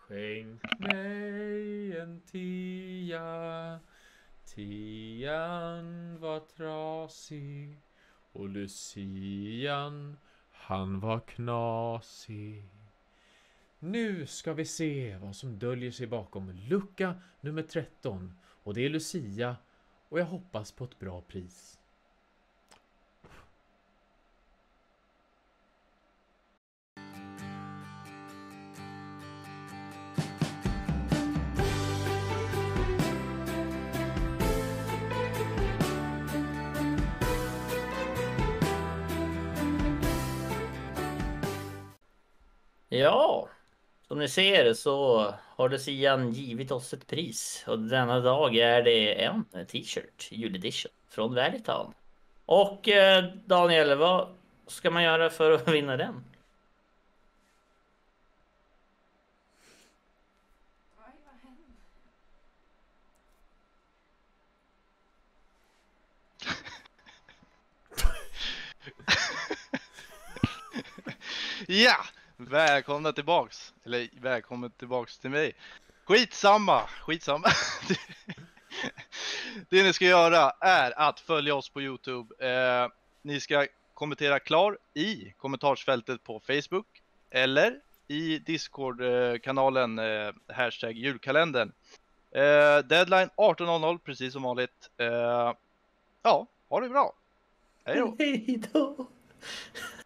Skänk mig en tia. Tian var trasig och Lucian, han var knasig. Nu ska vi se vad som döljer sig bakom lucka nummer 13. Och det är Lucia, och jag hoppas på ett bra pris. Ja, som ni ser så har Lucian givit oss ett pris. Och denna dag är det en t-shirt, juledition, från Veritan. Och Daniel, vad ska man göra för att vinna den? Ja, välkomna tillbaks. Eller välkommen tillbaks till mig. Skitsamma. Det ni ska göra är att följa oss på YouTube. Ni ska kommentera klar i kommentarsfältet på Facebook eller i Discord-kanalen hashtag julkalendern. Deadline 18:00 precis som vanligt. Ja, ha det bra. Hej då. Hej då.